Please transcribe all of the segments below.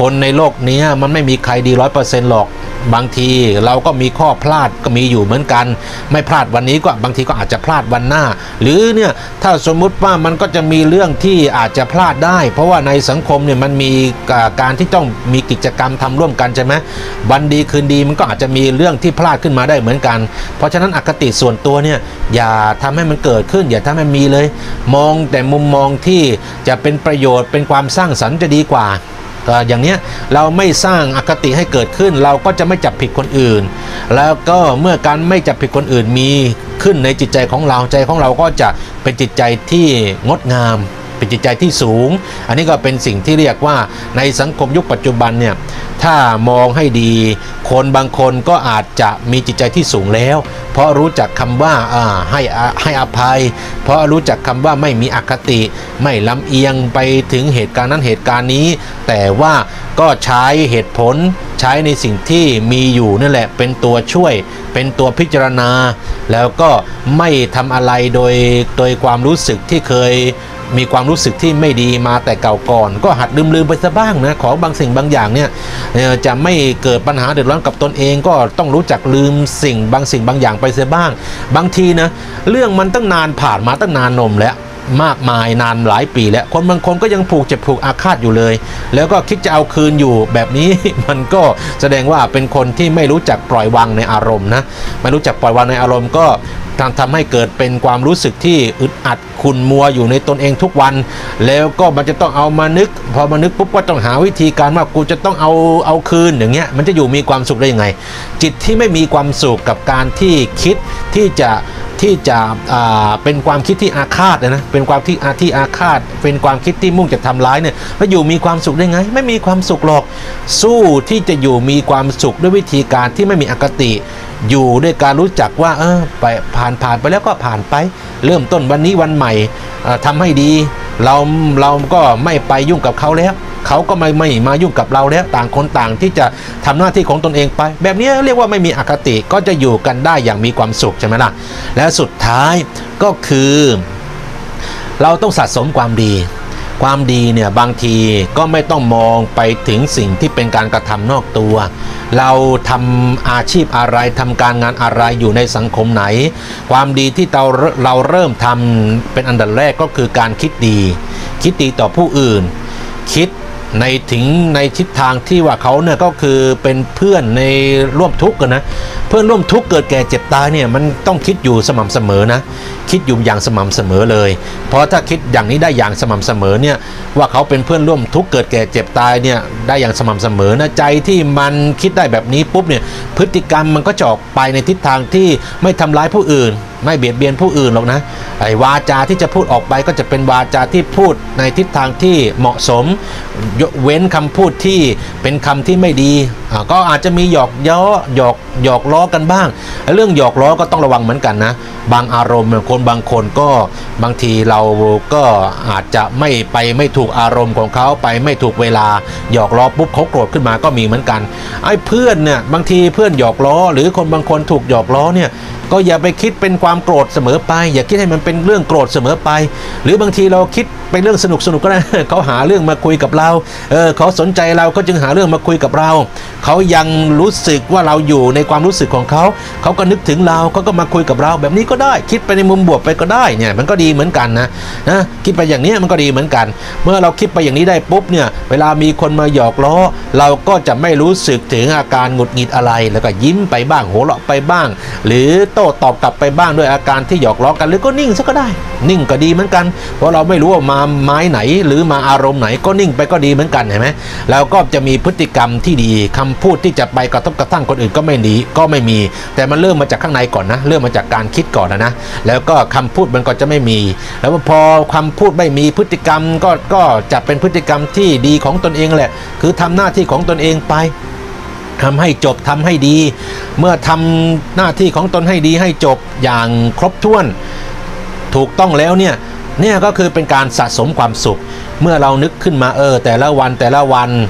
คนในโลกนี้มันไม่มีใครดี100%หรอกบางทีเราก็มีข้อพลาดก็มีอยู่เหมือนกันไม่พลาดวันนี้ก็บางทีก็อาจจะพลาดวันหน้าหรือเนี่ยถ้าสมมุติว่ามันก็จะมีเรื่องที่อาจจะพลาดได้เพราะว่าในสังคมเนี่ยมันมีการที่ต้องมีกิจกรรมทำร่วมกันใช่ไหมวันดีคืนดีมันก็อาจจะมีเรื่องที่พลาดขึ้นมาได้เหมือนกันเพราะฉะนั้นอคติส่วนตัวเนี่ยอย่าทำให้มันเกิดขึ้นอย่าทำให้มีเลยมองแต่มุมมองที่จะเป็นประโยชน์เป็นความสร้างสรรค์จะดีกว่าอย่างนี้เราไม่สร้างอคติให้เกิดขึ้นเราก็จะไม่จับผิดคนอื่นแล้วก็เมื่อการไม่จับผิดคนอื่นมีขึ้นในจิตใจของเราใจของเราก็จะเป็นจิตใจที่งดงามเป็นจิตใจที่สูงอันนี้ก็เป็นสิ่งที่เรียกว่าในสังคมยุคปัจจุบันเนี่ยถ้ามองให้ดีคนบางคนก็อาจจะมีจิตใจที่สูงแล้วเพราะรู้จักคำว่าให้อภัยเพราะรู้จักคำว่าไม่มีอคติไม่ลำเอียงไปถึงเหตุการณ์นั้นเหตุการณ์นี้แต่ว่าก็ใช้เหตุผลใช้ในสิ่งที่มีอยู่นั่นแหละเป็นตัวช่วยเป็นตัวพิจารณาแล้วก็ไม่ทำอะไรโดยความรู้สึกที่เคยมีความรู้สึกที่ไม่ดีมาแต่เก่าก่อนก็หัดลืมไปซะบ้างนะของบางสิ่งบางอย่างเนี่ยจะไม่เกิดปัญหาเดือดร้อนกับตนเองก็ต้องรู้จักลืมสิ่งบางอย่างไปเสียบ้างบางทีนะเรื่องมันตั้งนานผ่านมาตั้งนานนมแล้วมากมายนานหลายปีแล้วคนบางคนก็ยังผูกเจ็บผูกอาฆาตอยู่เลยแล้วก็คิดจะเอาคืนอยู่แบบนี้ มันก็แสดงว่าเป็นคนที่ไม่รู้จักปล่อยวางในอารมณ์นะไม่รู้จักปล่อยวางในอารมณ์ก็ทำให้เกิดเป็นความรู้สึกที่อึดอัดขุ่นมัวอยู่ในตนเองทุกวันแล้วก็มันจะต้องเอามานึกพอมานึกปุ๊บก็ต้องหาวิธีการว่ากูจะต้องเอาคืนอย่างเงี้ยมันจะอยู่มีความสุขได้ยังไงจิตที่ไม่มีความสุขกับการที่คิดที่จะเป็นความคิดที่อาฆาตนะเป็นความที่อาฆาตเป็นความคิดที่มุ่งจะทำร้ายเนี่ยแล้วอยู่มีความสุขได้ไงไม่มีความสุขหรอกสู้ที่จะอยู่มีความสุขด้วยวิธีการที่ไม่มีอคติอยู่ด้วยการรู้จักว่าไปผ่านไปแล้วก็ผ่านไปเริ่มต้นวันนี้วันใหม่ทำให้ดีเราก็ไม่ไปยุ่งกับเขาแล้วเขาก็ไม่มายุ่งกับเราแล้วต่างคนต่างที่จะทำหน้าที่ของตนเองไปแบบนี้เรียกว่าไม่มีอคติก็จะอยู่กันได้อย่างมีความสุขใช่ไหมล่ะและสุดท้ายก็คือเราต้องสะสมความดีเนี่ยบางทีก็ไม่ต้องมองไปถึงสิ่งที่เป็นการกระทำนอกตัวเราทำอาชีพอะไรทำการงานอะไรอยู่ในสังคมไหนความดีที่เราเริ่มทำเป็นอันดับแรกก็คือการคิดดีต่อผู้อื่นคิดในทิศทางที่ว่าเขาเนี่ยก็คือเป็นเพื่อนในร่วมทุกข์กันนะเพื่อนร่วมทุกข์เกิดแก่เจ็บตายเนี่ยมันต้องคิดอยู่สม่ำเสมอนะคิดอยู่อย่างสม่ำเสมอเลยเพราะถ้าคิดอย่างนี้ได้อย่างสม่ำเสมอเนี่ยว่าเขาเป็นเพื่อนร่วมทุกข์เกิดแก่เจ็บตายเนี่ยได้อย่างสม่ำเสมอนะใจที่มันคิดได้แบบนี้ปุ๊บเนี่ยพฤติกรรมมันก็จะออกไปในทิศทางที่ไม่ทำร้ายผู้อื่นไม่เบียดเบียนผู้อื่นหรอกนะไอ้วาจาที่จะพูดออกไปก็จะเป็นวาจาที่พูดในทิศทางที่เหมาะสมยกเว้นคำพูดที่เป็นคำที่ไม่ดีก็อาจจะมีหยอกล้อกันบ้างเรื่องหยอกล้อก็ต้องระวังเหมือนกันนะบางอารมณ์คนบางคนก็บางทีเราก็อาจจะไม่ถูกอารมณ์ของเขาไปไม่ถูกเวลาหยอกล้อปุ๊บเขาโกรธขึ้นมาก็มีเหมือนกันไอ้เพื่อนเนี่ยบางทีเพื่อนหยอกล้อหรือคนบางคนถูกหยอกล้อเนี่ยก็อย่าไปคิดเป็นความโกรธเสมอไปอย่าคิดให้มันเป็นเรื่องโกรธเสมอไปหรือบางทีเราคิดเป็นเรื่องสนุกก็ได้ เขาหาเรื่องมาคุยกับเราเขาสนใจเราก็จึงหาเรื่องมาคุยกับเราเขายังรู้สึกว่าเราอยู่ในความรู้สึกของเขาก็นึกถึงเราเขาก็มาคุยกับเราแบบนี้ก็ได้คิดไปในมุมบวกไปก็ได้เนี่ยมันก็ดีเหมือนกันนะคิดไปอย่างนี้มันก็ดีเหมือนกันเมื่อเราคิดไปอย่างนี้ได้ปุ๊บเนี่ยเวลามีคนมาหยอกล้อเราก็จะไม่รู้สึกถึงอาการหงุดหงิดอะไรแล้วก็ยิ้มไปบ้างหัวเราะไปบ้างหรือโต้ตอบกลับไปบ้างด้วยอาการที่หยอกล้อกันหรือก็นิ่งซะก็ได้นิ่งก็ดีเหมือนกันเพราะเราไม่รู้ว่ามาไม้ไหนหรือมาอารมณ์ไหนก็นิ่งไปก็ดีเหมือนกันเห็นไหมแล้วก็จะมีพฤติกรรมที่ดีคำพูดที่จะไปกระทบกระทั่งคนอื่นก็ไม่ดีก็ไม่มีแต่มันเริ่มมาจากข้างในก่อนนะเริ่มมาจากการคิดก่อนนะแล้วก็คำพูดมันก็จะไม่มีแล้วพอคำพูดไม่มีพฤติกรรมก็จะเป็นพฤติกรรมที่ดีของตนเองแหละคือทำหน้าที่ของตนเองไปทำให้จบทำให้ดีเมื่อทำหน้าที่ของตนให้ดีให้จบอย่างครบถ้วนถูกต้องแล้วเนี่ยก็คือเป็นการสะสมความสุขเมื่อเรานึกขึ้นมาแต่ละวัน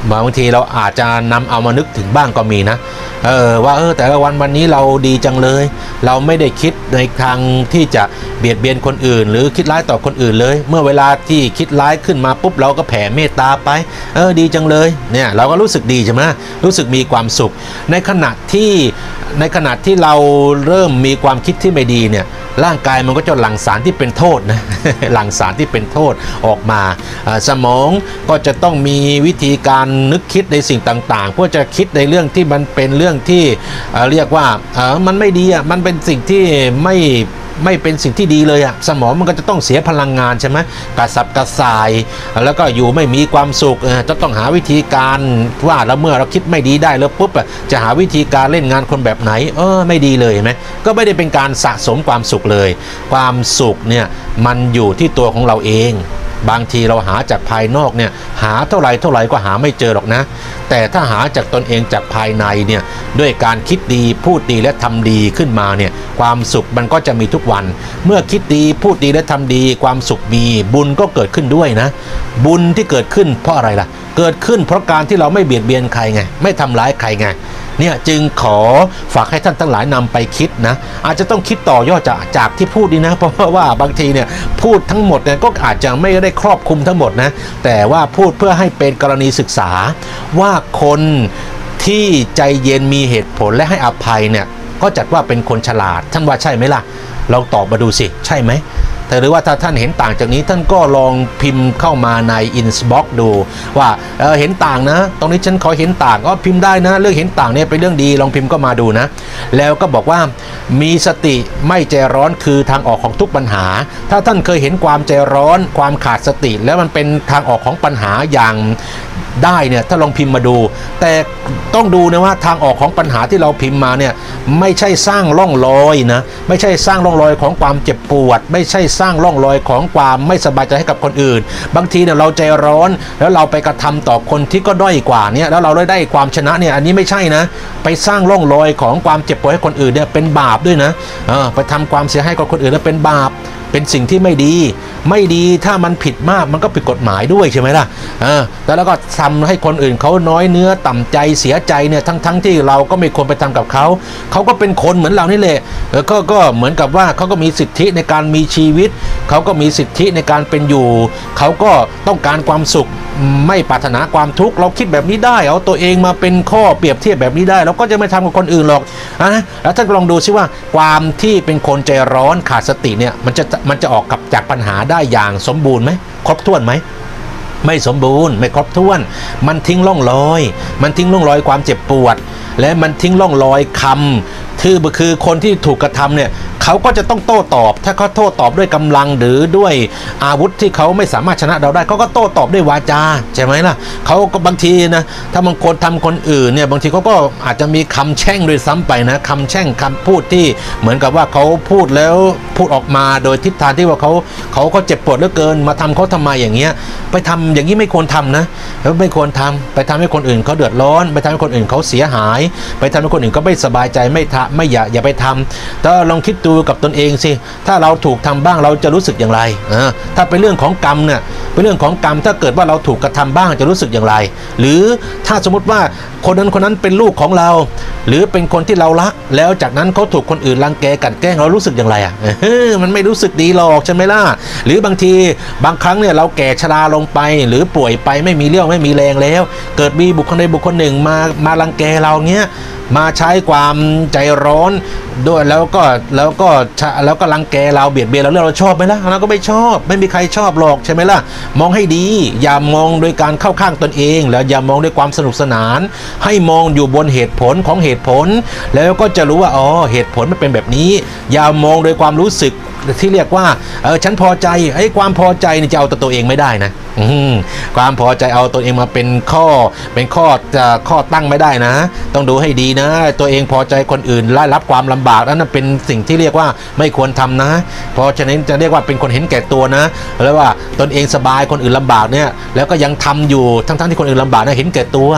บางทีเราอาจจะนำเอามานึกถึงบ้างก็มีนะว่าแต่ละวันนี้เราดีจังเลยเราไม่ได้คิดในทางที่จะเบียดเบียนคนอื่นหรือคิดร้ายต่อคนอื่นเลยเมื่อเวลาที่คิดร้ายขึ้นมาปุ๊บเราก็แผ่เมตตาไปดีจังเลยเนี่ยเราก็รู้สึกดีใช่ไหมรู้สึกมีความสุขในขณะที่เราเริ่มมีความคิดที่ไม่ดีเนี่ยร่างกายมันก็จะหลั่งสารที่เป็นโทษนะ หลั่งสารที่เป็นโทษออกมาสมองก็จะต้องมีวิธีการนึกคิดในสิ่งต่างๆเพื่อจะคิดในเรื่องที่มันเป็นเรื่องที่เรียกว่ามันไม่ดีมันเป็นสิ่งที่ไม่เป็นสิ่งที่ดีเลยสมองมันก็จะต้องเสียพลังงานใช่ไหมกระสับกระส่ายแล้วก็อยู่ไม่มีความสุขจะต้องหาวิธีการว่าแล้วเมื่อเราคิดไม่ดีได้แล้วปุ๊บจะหาวิธีการเล่นงานคนแบบไหนไม่ดีเลยไหมก็ไม่ได้เป็นการสะสมความสุขเลยความสุขเนี่ยมันอยู่ที่ตัวของเราเองบางทีเราหาจากภายนอกเนี่ยหาเท่าไหร่ก็หาไม่เจอหรอกนะแต่ถ้าหาจากตนเองจากภายในเนี่ยด้วยการคิดดีพูดดีและทำดีขึ้นมาเนี่ยความสุขมันก็จะมีทุกวันเมื่อคิดดีพูดดีและทำดีความสุขมีบุญก็เกิดขึ้นด้วยนะบุญที่เกิดขึ้นเพราะอะไรล่ะเกิดขึ้นเพราะการที่เราไม่เบียดเบียนใครไงไม่ทำร้ายใครไงเนี่ยจึงขอฝากให้ท่านทั้งหลายนำไปคิดนะอาจจะต้องคิดต่อยอดจากที่พูดดีนะเพราะว่าบางทีเนี่ยพูดทั้งหมดเนี่ยก็อาจจะไม่ได้ครอบคลุมทั้งหมดนะแต่ว่าพูดเพื่อให้เป็นกรณีศึกษาว่าคนที่ใจเย็นมีเหตุผลและให้อภัยเนี่ยก็จัดว่าเป็นคนฉลาดท่านว่าใช่ไหมล่ะลองตอบมาดูสิใช่ไหมแต่หรือว่าถ้าท่านเห็นต่างจากนี้ท่านก็ลองพิมพ์เข้ามาใน inbox ดูว่าเห็นต่างนะตรงนี้ฉันขอเห็นต่างก็พิมพ์ได้นะเรื่องเห็นต่างเนี่ยเป็นเรื่องดีลองพิมพ์ก็มาดูนะแล้วก็บอกว่ามีสติไม่ใจร้อนคือทางออกของทุกปัญหาถ้าท่านเคยเห็นความใจร้อนความขาดสติแล้วมันเป็นทางออกของปัญหาอย่างได้เนี่ยถ้าลองพิมพ์มาดูแต่ต้องดูนะว่าทางออกของปัญหาที่เราพิมพ์มาเนี่ยไม่ใช่สร้างร่องรอยนะไม่ใช่สร้างร่องรอยของความเจ็บปวดไม่ใช่สร้างร่องรอยของความไม่สบายใจให้กับคนอื่นบางทีเนี่ยเราใจร้อนแล้วเราไปกระทำต่อคนที่ก็ด้อยกว่าเนี่ยแล้วเราได้ความชนะเนี่ยอันนี้ไม่ใช่นะไปสร้างร่องรอยของความเจ็บปวดให้คนอื่นเนี่ยเป็นบาปด้วยนะไปทำความเสียหายกับคนอื่นแล้วเป็นบาปเป็นสิ่งที่ไม่ดีถ้ามันผิดมากมันก็ผิดกฎหมายด้วยใช่ไหมล่ะแล้วก็ทำให้คนอื่นเขาน้อยเนื้อต่ำใจเสียใจเนี่ยทั้งที่เราก็ไม่ควรไปทำกับเขาก็เป็นคนเหมือนเรานี่แหละก็เหมือนกับว่าเขาก็มีสิทธิในการมีชีวิตเขาก็มีสิทธิในการเป็นอยู่เขาก็ต้องการความสุขไม่ปรารถนาความทุกข์เราคิดแบบนี้ได้เอาตัวเองมาเป็นข้อเปรียบเทียบแบบนี้ได้เราก็จะไม่ทำกับคนอื่นหรอกแล้วท่านลองดูซิว่าความที่เป็นคนใจร้อนขาดสติเนี่ยมันจะออกกับจากปัญหาได้อย่างสมบูรณ์ไหมครบถ้วนไหมไม่สมบูรณ์ไม่ครบถ้วนมันทิ้งร่องรอยความเจ็บปวดและมันทิ้งร่องรอยคำคือคนที่ถูกกระทำเนี่ยเขาก็จะต้องโต้ตอบถ้าเขาโต้ตอบด้วยกำลังหรือด้วยอาวุธที่เขาไม่สามารถชนะเราได้เขาก็โต้ตอบด้วยวาจาใช่ไหมล่ะเขาก็บางทีนะถ้าบางคนทำคนอื่นเนี่ยบางทีเขาก็อาจจะมีคำแช่งด้วยซ้ำไปนะคำแช่งคำพูดที่เหมือนกับว่าเขาพูดแล้วพูดออกมาโดยทิศทางที่ว่าเขาก็เจ็บปวดเหลือเกินมาทำเขาทำไมอย่างเงี้ยไปทำอย่างนี้ไม่ควรทำนะแล้วไม่ควรทำไปทำให้คนอื่นเขาเดือดร้อนไปทำให้คนอื่นเขาเสียหายไปทำให้คนอื่นก็ไม่สบายใจอย่าไปทำแต่ลองคิดดูกับตนเองสิถ้าเราถูกทำบ้างเราจะรู้สึกอย่างไรถ้าเป็นเรื่องของกรรมเนี่ยเป็นเรื่องของกรรมถ้าเกิดว่าเราถูกกระทำบ้างจะรู้สึกอย่างไรหรือถ้าสมมติว่าคนนั้นเป็นลูกของเราหรือเป็นคนที่เรารักแล้วจากนั้นเขาถูกคนอื่นรังแกกลั่นแกล้งเรารู้สึกอย่างไรมันไม่รู้สึกดีหรอกใช่ไหมล่ะหรือบางทีบางครั้งเนี่ยเราแก่ชราลงไปหรือป่วยไปไม่มีเรี่ยวไม่มีแรงแล้วเกิดมีบุคคลใดบุคคลหนึ่งมารังแกเราเงี้ยมาใช้ความใจร้อนด้วยแล้วก็รังแกเราเบียดเบียนเราชอบไหมล่ะเราก็ไม่ชอบไม่มีใครชอบหรอกใช่ไหมล่ะมองให้ดีอย่ามองโดยการเข้าข้างตนเองแล้วอย่ามองด้วยความสนุกสนานให้มองอยู่บนเหตุผลของเหตุผลแล้วก็จะรู้ว่าอ๋อเหตุผลมันเป็นแบบนี้อย่ามองโดยความรู้สึกที่เรียกว่าฉันพอใจความพอใจนี่จะเอาตัวเองไม่ได้นะความพอใจเอาตัวเองมาเป็นข้อตั้งไม่ได้นะต้องดูให้ดีนะตัวเองพอใจคนอื่นได้รับความลำบากนั่นเป็นสิ่งที่เรียกว่าไม่ควรทำนะเพราะฉะนั้นจะเรียกว่าเป็นคนเห็นแก่ตัวนะแล้วว่าตนเองสบายคนอื่นลำบากเนี่ยแล้วก็ยังทำอยู่ทั้งที่คนอื่นลำบากนะเห็นแก่ตัว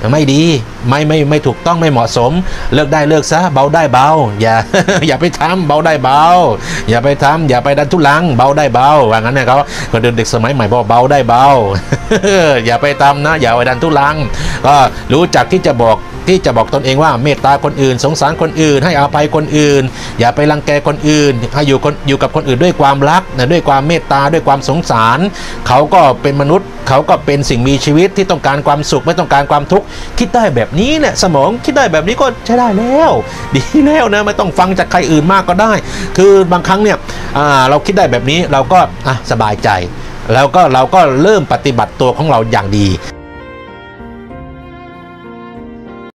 ไม่ดีไม่ถูกต้องไม่เหมาะสมเลิกได้เลิกซะเบาได้เบาอย่า อย่าไปทำเบาได้เบาอย่าไปทำอย่าไปดันทุลังเบาได้เบาว่างั้นเนี่ยเขาก็เด็กสมัยใหม่บอกเบาได้เบา อย่าไปทำนะอย่าไปดันทุลังก็รู้จักที่จะบอกตนเองว่าเมตตาคนอื่นสงสารคนอื่นให้อภัยคนอื่นอย่าไปรังแกคนอื่นให้อยู่กับคนอื่นด้วยความรักนะด้วยความเมตตาด้วยความสงสารเขาก็เป็นมนุษย์เขาก็เป็นสิ่งมีชีวิตที่ต้องการความสุขไม่ต้องการความทุกข์คิดได้แบบนี้เนี่ยสมองคิดได้แบบนี้ก็ใช้ได้แล้วดีแล้วนะไม่ต้องฟังจากใครอื่นมากก็ได้คือบางครั้งเนี่ยเราคิดได้แบบนี้เราก็สบายใจแล้วก็เราก็เริ่มปฏิบัติตัวของเราอย่างดี